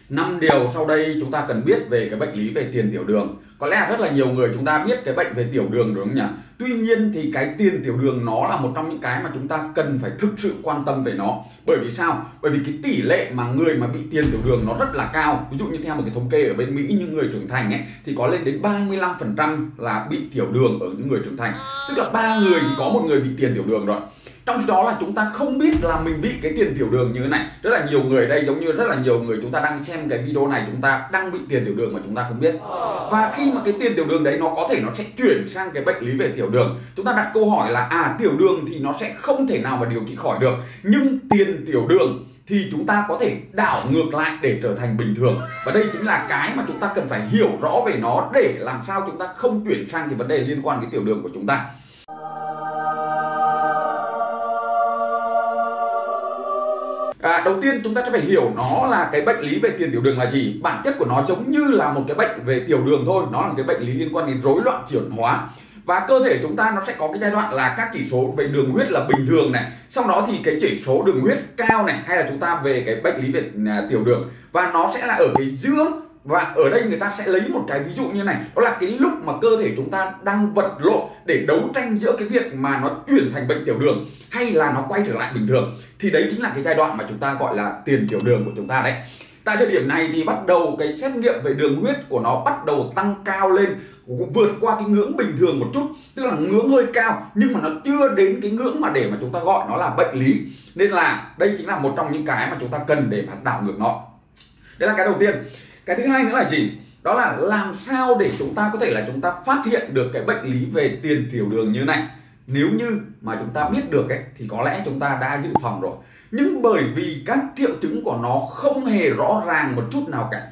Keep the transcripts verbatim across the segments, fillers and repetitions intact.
Năm điều sau đây chúng ta cần biết về cái bệnh lý về tiền tiểu đường. Có lẽ là rất là nhiều người chúng ta biết cái bệnh về tiểu đường đúng không nhỉ? Tuy nhiên thì cái tiền tiểu đường nó là một trong những cái mà chúng ta cần phải thực sự quan tâm về nó. Bởi vì sao? Bởi vì cái tỷ lệ mà người mà bị tiền tiểu đường nó rất là cao. Ví dụ như theo một cái thống kê ở bên Mỹ, những người trưởng thành ấy thì có lên đến ba mươi lăm phần trăm là bị tiểu đường ở những người trưởng thành. Tức là ba người thì có một người bị tiền tiểu đường rồi. Trong khi đó là chúng ta không biết là mình bị cái tiền tiểu đường như thế này. Rất là nhiều người đây, giống như rất là nhiều người chúng ta đang xem cái video này, chúng ta đang bị tiền tiểu đường mà chúng ta không biết. Và khi mà cái tiền tiểu đường đấy nó có thể nó sẽ chuyển sang cái bệnh lý về tiểu đường. Chúng ta đặt câu hỏi là à tiểu đường thì nó sẽ không thể nào mà điều trị khỏi được, nhưng tiền tiểu đường thì chúng ta có thể đảo ngược lại để trở thành bình thường. Và đây chính là cái mà chúng ta cần phải hiểu rõ về nó để làm sao chúng ta không chuyển sang cái vấn đề liên quan đến tiểu đường của chúng ta. À, đầu tiên chúng ta sẽ phải hiểu nó là cái bệnh lý về tiền tiểu đường là gì. Bản chất của nó giống như là một cái bệnh về tiểu đường thôi. Nó là một cái bệnh lý liên quan đến rối loạn chuyển hóa. Và cơ thể chúng ta nó sẽ có cái giai đoạn là các chỉ số về đường huyết là bình thường này, sau đó thì cái chỉ số đường huyết cao này, hay là chúng ta về cái bệnh lý về tiểu đường. Và nó sẽ là ở cái giữa. Và ở đây người ta sẽ lấy một cái ví dụ như này, đó là cái lúc mà cơ thể chúng ta đang vật lộn để đấu tranh giữa cái việc mà nó chuyển thành bệnh tiểu đường hay là nó quay trở lại bình thường. Thì đấy chính là cái giai đoạn mà chúng ta gọi là tiền tiểu đường của chúng ta đấy. Tại thời điểm này thì bắt đầu cái xét nghiệm về đường huyết của nó bắt đầu tăng cao lên, vượt qua cái ngưỡng bình thường một chút, tức là ngưỡng hơi cao nhưng mà nó chưa đến cái ngưỡng mà để mà chúng ta gọi nó là bệnh lý. Nên là đây chính là một trong những cái mà chúng ta cần để mà đảo ngược nó. Đấy là cái đầu tiên. Cái thứ hai nữa là gì? Đó là làm sao để chúng ta có thể là chúng ta phát hiện được cái bệnh lý về tiền tiểu đường như này. Nếu như mà chúng ta biết được ấy, thì có lẽ chúng ta đã dự phòng rồi. Nhưng bởi vì các triệu chứng của nó không hề rõ ràng một chút nào cả.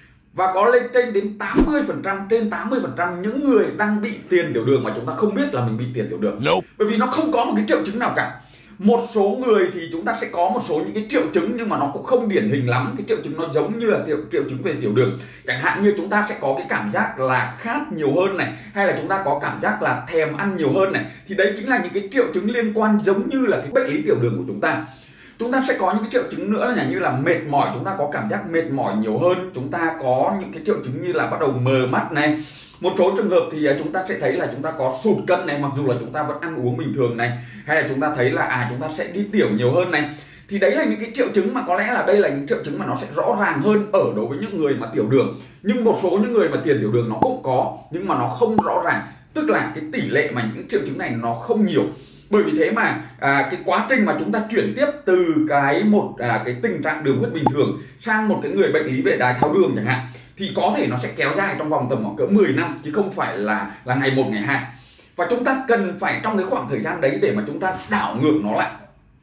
Và có lên trên đến tám mươi phần trăm, trên tám mươi phần trăm những người đang bị tiền tiểu đường mà chúng ta không biết là mình bị tiền tiểu đường. Nope. Bởi vì nó không có một cái triệu chứng nào cả. Một số người thì chúng ta sẽ có một số những cái triệu chứng nhưng mà nó cũng không điển hình lắm. Cái triệu chứng nó giống như là triệu, triệu chứng về tiểu đường. Chẳng hạn như chúng ta sẽ có cái cảm giác là khát nhiều hơn này, hay là chúng ta có cảm giác là thèm ăn nhiều hơn này. Thì đấy chính là những cái triệu chứng liên quan giống như là cái bệnh lý tiểu đường của chúng ta. Chúng ta sẽ có những cái triệu chứng nữa là như là mệt mỏi, chúng ta có cảm giác mệt mỏi nhiều hơn. Chúng ta có những cái triệu chứng như là bắt đầu mờ mắt này. Một số trường hợp thì chúng ta sẽ thấy là chúng ta có sụt cân này, mặc dù là chúng ta vẫn ăn uống bình thường này, hay là chúng ta thấy là à chúng ta sẽ đi tiểu nhiều hơn này. Thì đấy là những cái triệu chứng mà có lẽ là đây là những triệu chứng mà nó sẽ rõ ràng hơn ở đối với những người mà tiểu đường. Nhưng một số những người mà tiền tiểu đường nó cũng có nhưng mà nó không rõ ràng, tức là cái tỷ lệ mà những triệu chứng này nó không nhiều. Bởi vì thế mà à, cái quá trình mà chúng ta chuyển tiếp từ cái một à, cái tình trạng đường huyết bình thường sang một cái người bệnh lý về đái tháo đường chẳng hạn, thì có thể nó sẽ kéo dài trong vòng tầm khoảng cỡ mười năm chứ không phải là là ngày một ngày hai. Và chúng ta cần phải trong cái khoảng thời gian đấy để mà chúng ta đảo ngược nó lại.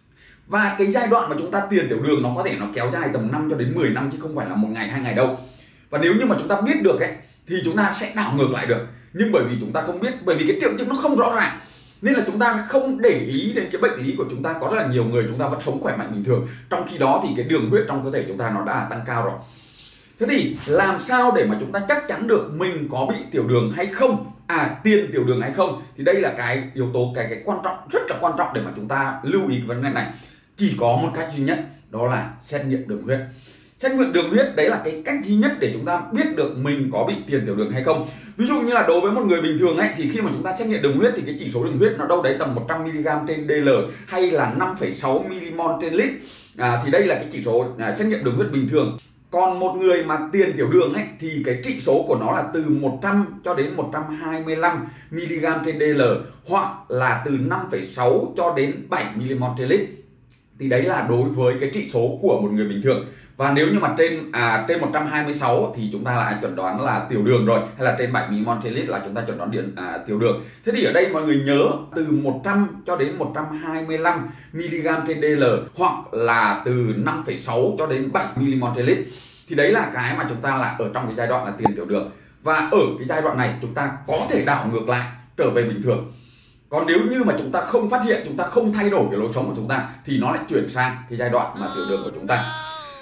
Và cái giai đoạn mà chúng ta tiền tiểu đường nó có thể nó kéo dài tầm năm cho đến mười năm chứ không phải là một ngày hai ngày đâu. Và nếu như mà chúng ta biết được ấy thì chúng ta sẽ đảo ngược lại được. Nhưng bởi vì chúng ta không biết, bởi vì cái triệu chứng nó không rõ ràng, nên là chúng ta không để ý đến cái bệnh lý của chúng ta. Có rất là nhiều người chúng ta vẫn sống khỏe mạnh bình thường, trong khi đó thì cái đường huyết trong cơ thể chúng ta nó đã tăng cao rồi. Thế thì làm sao để mà chúng ta chắc chắn được mình có bị tiểu đường hay không, à tiền tiểu đường hay không? Thì đây là cái yếu tố, cái cái quan trọng, rất là quan trọng để mà chúng ta lưu ý cái vấn đề này. Chỉ có một cách duy nhất, đó là xét nghiệm đường huyết. Xét nghiệm đường huyết đấy là cái cách duy nhất để chúng ta biết được mình có bị tiền tiểu đường hay không. Ví dụ như là đối với một người bình thường ấy, thì khi mà chúng ta xét nghiệm đường huyết thì cái chỉ số đường huyết nó đâu đấy tầm một trăm mi li gam trên đê lờ hay là năm phẩy sáu milimol trên lít. À, thì đây là cái chỉ số à, xét nghiệm đường huyết bình thường. Còn một người mà tiền tiểu đường ấy thì cái trị số của nó là từ một trăm cho đến một trăm hai mươi lăm mi li gam trên đê lờ hoặc là từ năm phẩy sáu cho đến bảy milimol trên lít. Thì đấy là đối với cái trị số của một người bình thường. Và nếu như mà trên à, trên một trăm hai mươi sáu thì chúng ta lại chuẩn đoán là tiểu đường rồi, hay là trên bảy milimol trên lít là chúng ta chuẩn đoán điện à, tiểu đường. Thế thì ở đây mọi người nhớ từ một trăm cho đến một trăm hai mươi lăm mi li gam trên đê lờ hoặc là từ năm phẩy sáu cho đến bảy milimol trên lít. Thì đấy là cái mà chúng ta là ở trong cái giai đoạn là tiền tiểu đường. Và ở cái giai đoạn này chúng ta có thể đảo ngược lại trở về bình thường. Còn nếu như mà chúng ta không phát hiện, chúng ta không thay đổi cái lối sống của chúng ta thì nó lại chuyển sang cái giai đoạn mà tiểu đường của chúng ta.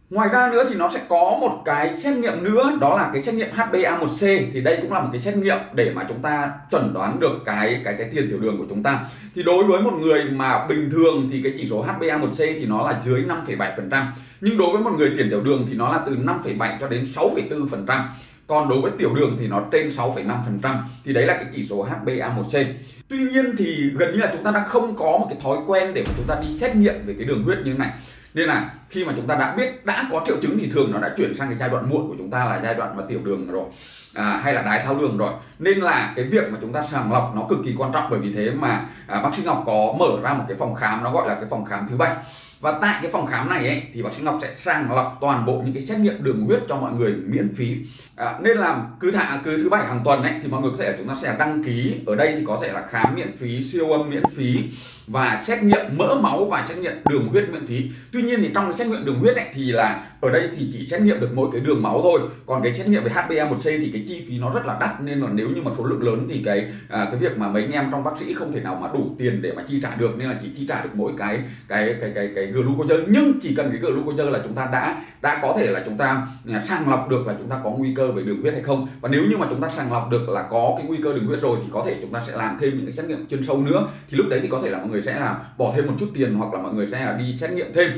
Ngoài ra nữa thì nó sẽ có một cái xét nghiệm nữa, đó là cái xét nghiệm H b A một C. Thì đây cũng là một cái xét nghiệm để mà chúng ta chẩn đoán được cái cái cái tiền tiểu đường của chúng ta. Thì đối với một người mà bình thường thì cái chỉ số H b A một C thì nó là dưới năm phẩy bảy phần trăm. Nhưng đối với một người tiền tiểu đường thì nó là từ năm phẩy bảy cho đến sáu phẩy bốn phần trăm. Còn đối với tiểu đường thì nó trên sáu phẩy năm phần trăm. Thì đấy là cái chỉ số H b A một C. Tuy nhiên thì gần như là chúng ta đang không có một cái thói quen để mà chúng ta đi xét nghiệm về cái đường huyết như thế này. Nên là khi mà chúng ta đã biết, đã có triệu chứng thì thường nó đã chuyển sang cái giai đoạn muộn của chúng ta là giai đoạn mà tiểu đường rồi, à, hay là đái tháo đường rồi. Nên là cái việc mà chúng ta sàng lọc nó cực kỳ quan trọng. Bởi vì thế mà à, bác sĩ Ngọc có mở ra một cái phòng khám, nó gọi là cái phòng khám thứ bảy. Và tại cái phòng khám này ấy, thì bác sĩ Ngọc sẽ sàng lọc toàn bộ những cái xét nghiệm đường huyết cho mọi người miễn phí. À, nên là cứ thả cứ thứ bảy hàng tuần ấy thì mọi người có thể là chúng ta sẽ đăng ký. Ở đây thì có thể là khám miễn phí, siêu âm miễn phí và xét nghiệm mỡ máu và xét nghiệm đường huyết miễn phí. Tuy nhiên thì trong cái xét nghiệm đường huyết ấy, thì là ở đây thì chỉ xét nghiệm được mỗi cái đường máu thôi. Còn cái xét nghiệm về H b A một C thì cái chi phí nó rất là đắt, nên là nếu như mà số lượng lớn thì cái à, cái việc mà mấy anh em trong bác sĩ không thể nào mà đủ tiền để mà chi trả được, nên là chỉ chi trả được mỗi cái cái cái cái cái glucose. Nhưng chỉ cần cái glucose là chúng ta đã đã có thể là chúng ta sàng lọc được là chúng ta có nguy cơ về đường huyết hay không. Và nếu như mà chúng ta sàng lọc được là có cái nguy cơ đường huyết rồi thì có thể chúng ta sẽ làm thêm những cái xét nghiệm chuyên sâu nữa. Thì lúc đấy thì có thể là mọi người sẽ là bỏ thêm một chút tiền, hoặc là mọi người sẽ là đi xét nghiệm thêm.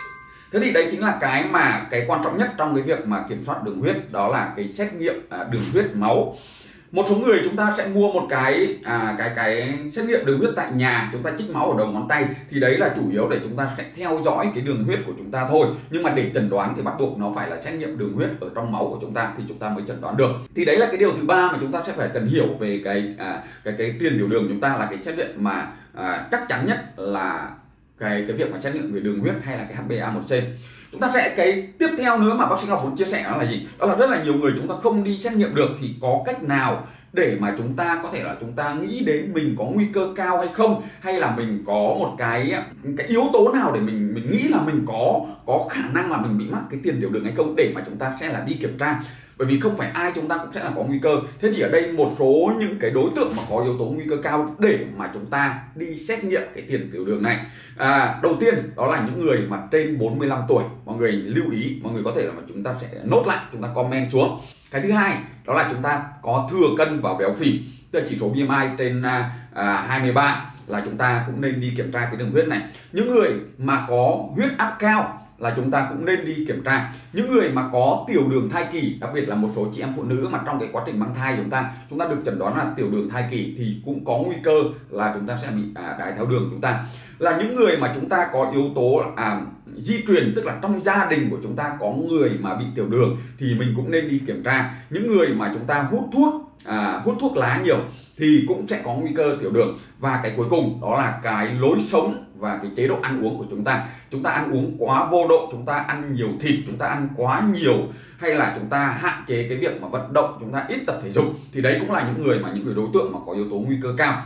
Thế thì đấy chính là cái mà cái quan trọng nhất trong cái việc mà kiểm soát đường huyết, đó là cái xét nghiệm à, đường huyết máu. Một số người chúng ta sẽ mua một cái à, cái cái xét nghiệm đường huyết tại nhà, chúng ta chích máu ở đầu ngón tay, thì đấy là chủ yếu để chúng ta sẽ theo dõi cái đường huyết của chúng ta thôi. Nhưng mà để chẩn đoán thì bắt buộc nó phải là xét nghiệm đường huyết ở trong máu của chúng ta thì chúng ta mới chẩn đoán được. Thì đấy là cái điều thứ ba mà chúng ta sẽ phải cần hiểu về cái à, cái cái tiền tiểu đường chúng ta, là cái xét nghiệm mà à, chắc chắn nhất là cái cái việc mà xét nghiệm về đường huyết hay là cái H b A một C. Chúng ta sẽ cái tiếp theo nữa mà bác sĩ Ngọc muốn chia sẻ đó là gì? Đó là rất là nhiều người chúng ta không đi xét nghiệm được, thì có cách nào để mà chúng ta có thể là chúng ta nghĩ đến mình có nguy cơ cao hay không, hay là mình có một cái cái yếu tố nào để mình mình nghĩ là mình có có khả năng là mình bị mắc cái tiền tiểu đường hay không, để mà chúng ta sẽ là đi kiểm tra. Bởi vì không phải ai chúng ta cũng sẽ là có nguy cơ. Thế thì ở đây một số những cái đối tượng mà có yếu tố nguy cơ cao để mà chúng ta đi xét nghiệm cái tiền tiểu đường này. À, đầu tiên đó là những người mà trên bốn mươi lăm tuổi. Mọi người lưu ý, mọi người có thể là chúng ta sẽ nốt lại, chúng ta comment xuống. Cái thứ hai đó là chúng ta có thừa cân và béo phì, tức là chỉ số B M I trên à, hai mươi ba là chúng ta cũng nên đi kiểm tra cái đường huyết này. Những người mà có huyết áp cao là chúng ta cũng nên đi kiểm tra. Những người mà có tiểu đường thai kỳ, đặc biệt là một số chị em phụ nữ mà trong cái quá trình mang thai chúng ta chúng ta được chẩn đoán là tiểu đường thai kỳ, thì cũng có nguy cơ là chúng ta sẽ bị à, đái tháo đường. Chúng ta là những người mà chúng ta có yếu tố à, di truyền, tức là trong gia đình của chúng ta có người mà bị tiểu đường thì mình cũng nên đi kiểm tra. Những người mà chúng ta hút thuốc à, hút thuốc lá nhiều thì cũng sẽ có nguy cơ tiểu đường. Và cái cuối cùng đó là cái lối sống và cái chế độ ăn uống của chúng ta. Chúng ta ăn uống quá vô độ, chúng ta ăn nhiều thịt, chúng ta ăn quá nhiều, hay là chúng ta hạn chế cái việc mà vận động, chúng ta ít tập thể dục, thì đấy cũng là những người mà những người đối tượng mà có yếu tố nguy cơ cao.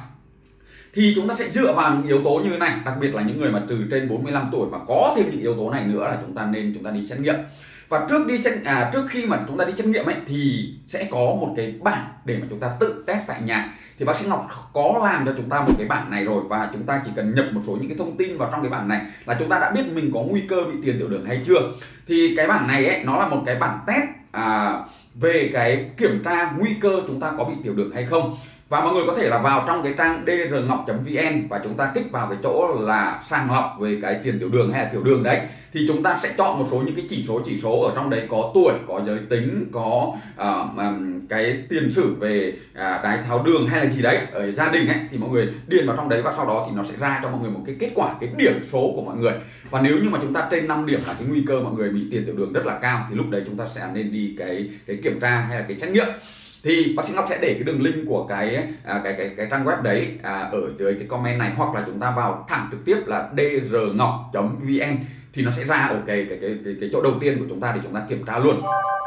Thì chúng ta sẽ dựa vào những yếu tố như thế này, đặc biệt là những người mà từ trên bốn mươi lăm tuổi và có thêm những yếu tố này nữa là chúng ta nên chúng ta đi xét nghiệm. Và trước đi xét, à, trước khi mà chúng ta đi xét nghiệm ấy thì sẽ có một cái bảng để mà chúng ta tự test tại nhà. Thì bác sĩ Ngọc có làm cho chúng ta một cái bảng này rồi, và chúng ta chỉ cần nhập một số những cái thông tin vào trong cái bảng này là chúng ta đã biết mình có nguy cơ bị tiền tiểu đường hay chưa. Thì cái bảng này ấy, nó là một cái bảng test à, về cái kiểm tra nguy cơ chúng ta có bị tiểu đường hay không. Và mọi người có thể là vào trong cái trang d r ngọc chấm v n và chúng ta kích vào cái chỗ là sàng lọc về cái tiền tiểu đường hay là tiểu đường đấy, thì chúng ta sẽ chọn một số những cái chỉ số chỉ số ở trong đấy, có tuổi, có giới tính, có uh, um, cái tiền sử về uh, đái tháo đường hay là gì đấy ở gia đình ấy, thì mọi người điền vào trong đấy và sau đó thì nó sẽ ra cho mọi người một cái kết quả, cái điểm số của mọi người. Và nếu như mà chúng ta trên năm điểm là cái nguy cơ mọi người bị tiền tiểu đường rất là cao, thì lúc đấy chúng ta sẽ nên đi cái cái kiểm tra hay là cái xét nghiệm. Thì bác sĩ Ngọc sẽ để cái đường link của cái à, cái cái cái trang web đấy à, ở dưới cái comment này, hoặc là chúng ta vào thẳng trực tiếp là d r ngọc chấm v n thì nó sẽ ra ở cái cái cái cái, cái chỗ đầu tiên của chúng ta để chúng ta kiểm tra luôn.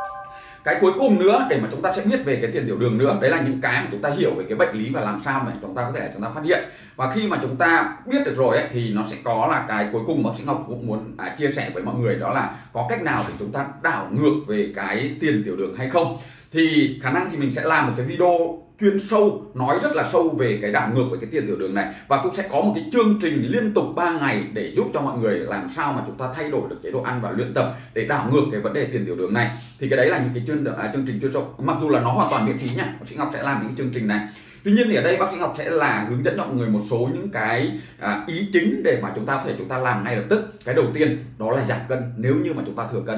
Cái cuối cùng nữa để mà chúng ta sẽ biết về cái tiền tiểu đường nữa, đấy là những cái mà chúng ta hiểu về cái bệnh lý và làm sao mà chúng ta có thể là chúng ta phát hiện. Và khi mà chúng ta biết được rồi ấy, thì nó sẽ có là cái cuối cùng bác sĩ Ngọc cũng muốn à, chia sẻ với mọi người, đó là có cách nào để chúng ta đảo ngược về cái tiền tiểu đường hay không. Thì khả năng thì mình sẽ làm một cái video chuyên sâu, nói rất là sâu về cái đảo ngược với cái tiền tiểu đường này, và cũng sẽ có một cái chương trình liên tục ba ngày để giúp cho mọi người làm sao mà chúng ta thay đổi được chế độ ăn và luyện tập để đảo ngược cái vấn đề tiền tiểu đường này. Thì cái đấy là những cái chương, à, chương trình chuyên sâu, mặc dù là nó hoàn toàn miễn phí nha, bác sĩ Ngọc sẽ làm những cái chương trình này. Tuy nhiên thì ở đây bác sĩ Ngọc sẽ là hướng dẫn cho mọi người một số những cái à, ý chính để mà chúng ta có thể chúng ta làm ngay lập tức. Cái đầu tiên đó là giảm cân nếu như mà chúng ta thừa cân.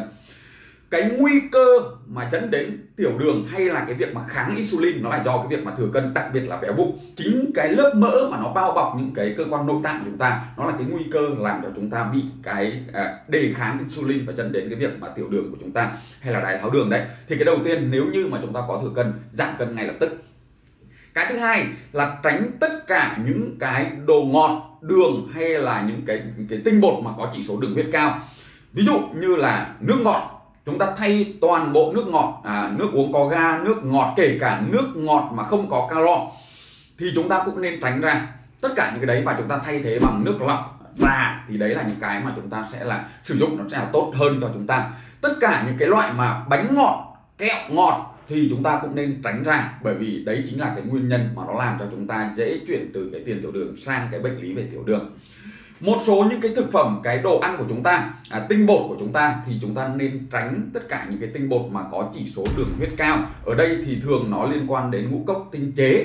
Cái nguy cơ mà dẫn đến tiểu đường hay là cái việc mà kháng insulin nó là do cái việc mà thừa cân, đặc biệt là béo bụng. Chính cái lớp mỡ mà nó bao bọc những cái cơ quan nội tạng của chúng ta, nó là cái nguy cơ làm cho chúng ta bị cái à, đề kháng insulin và dẫn đến cái việc mà tiểu đường của chúng ta hay là đái tháo đường đấy. Thì cái đầu tiên nếu như mà chúng ta có thừa cân, giảm cân ngay lập tức. Cái thứ hai là tránh tất cả những cái đồ ngọt, đường hay là những cái cái tinh bột mà có chỉ số đường huyết cao. Ví dụ như là nước ngọt, chúng ta thay toàn bộ nước ngọt, à, nước uống có ga, nước ngọt, kể cả nước ngọt mà không có calo thì chúng ta cũng nên tránh ra tất cả những cái đấy, và chúng ta thay thế bằng nước lọc trà. Thì đấy là những cái mà chúng ta sẽ là sử dụng, nó sẽ là tốt hơn cho chúng ta. Tất cả những cái loại mà bánh ngọt, kẹo ngọt thì chúng ta cũng nên tránh ra, bởi vì đấy chính là cái nguyên nhân mà nó làm cho chúng ta dễ chuyển từ cái tiền tiểu đường sang cái bệnh lý về tiểu đường. Một số những cái thực phẩm, cái đồ ăn của chúng ta, à, tinh bột của chúng ta thì chúng ta nên tránh tất cả những cái tinh bột mà có chỉ số đường huyết cao. Ở đây thì thường nó liên quan đến ngũ cốc tinh chế,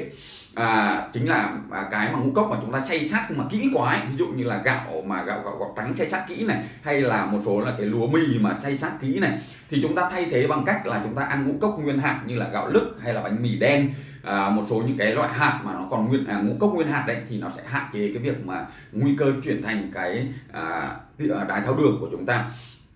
à, chính là à, cái mà ngũ cốc mà chúng ta xay sát mà kỹ quá ấy. Ví dụ như là gạo mà gạo gạo, gạo trắng xay sát kỹ này, hay là một số là cái lúa mì mà xay sát kỹ này, thì chúng ta thay thế bằng cách là chúng ta ăn ngũ cốc nguyên hạt như là gạo lứt hay là bánh mì đen. À, một số những cái loại hạt mà nó còn nguyên à, ngũ cốc nguyên hạt đấy thì nó sẽ hạn chế cái việc mà nguy cơ chuyển thành cái à, đái tháo đường của chúng ta.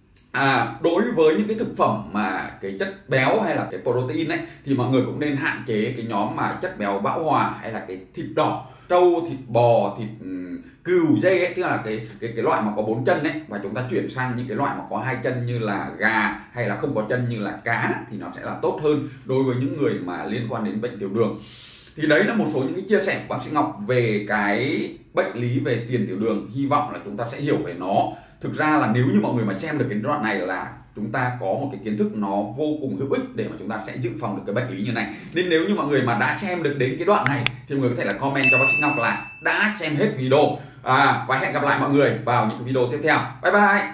À, đối với những cái thực phẩm mà cái chất béo hay là cái protein ấy thì mọi người cũng nên hạn chế cái nhóm mà chất béo bão hòa hay là cái thịt đỏ, trâu, thịt bò, thịt um, cừu, dê ấy, tức là cái cái cái loại mà có bốn chân ấy, và chúng ta chuyển sang những cái loại mà có hai chân như là gà hay là không có chân như là cá thì nó sẽ là tốt hơn đối với những người mà liên quan đến bệnh tiểu đường. Thì đấy là một số những cái chia sẻ của bác sĩ Ngọc về cái bệnh lý về tiền tiểu đường. Hy vọng là chúng ta sẽ hiểu về nó. Thực ra là nếu như mọi người mà xem được cái đoạn này là chúng ta có một cái kiến thức nó vô cùng hữu ích để mà chúng ta sẽ dự phòng được cái bệnh lý như này. Nên nếu như mọi người mà đã xem được đến cái đoạn này thì mọi người có thể là comment cho bác sĩ Ngọc là đã xem hết video. À, và hẹn gặp lại mọi người vào những video tiếp theo. Bye bye.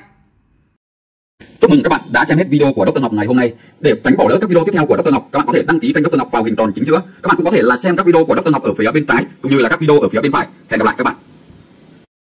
Chúc mừng các bạn đã xem hết video của Doctor Ngọc ngày hôm nay. Để tránh bỏ lỡ các video tiếp theo của Doctor Ngọc, các bạn có thể đăng ký kênh Doctor Ngọc vào hình tròn chính giữa. Các bạn cũng có thể là xem các video của Doctor Ngọc ở phía bên trái cũng như là các video ở phía bên phải. Hẹn gặp lại các bạn.